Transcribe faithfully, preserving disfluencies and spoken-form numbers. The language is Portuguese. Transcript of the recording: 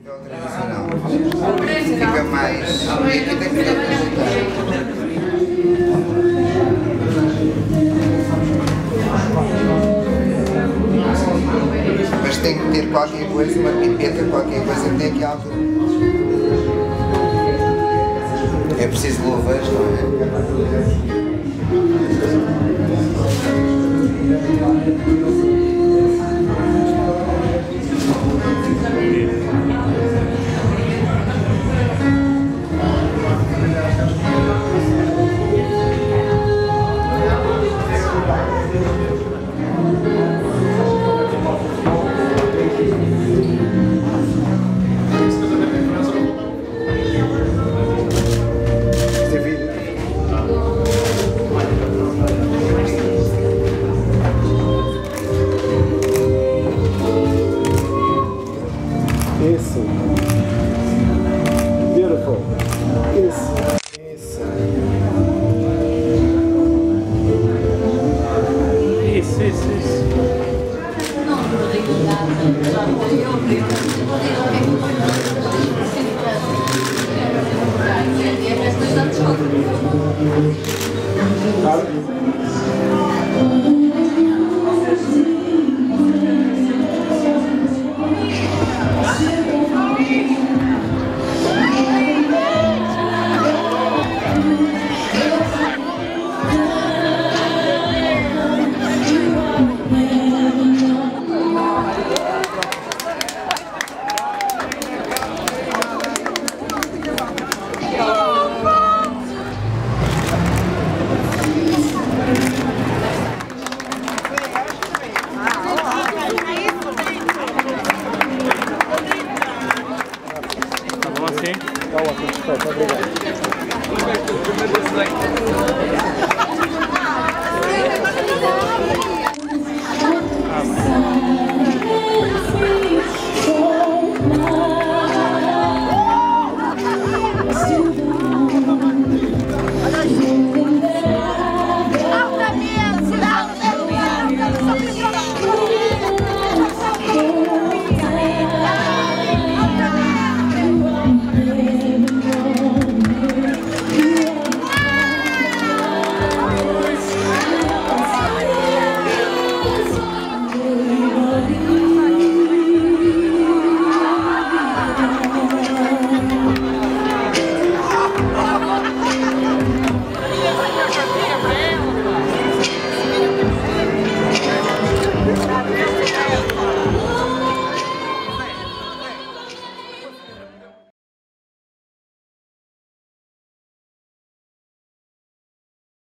Tradicional. Fica mais. E aqui tem que ficar apresentar. Mas tem que ter qualquer coisa, uma pipeta, qualquer coisa que dê aqui algo. É preciso louvores, não é? Isso. Beautiful. Isso. Isso. Isso, isso, isso. Non lo ricordate, io prima Tá ótimo, perfeito, obrigado.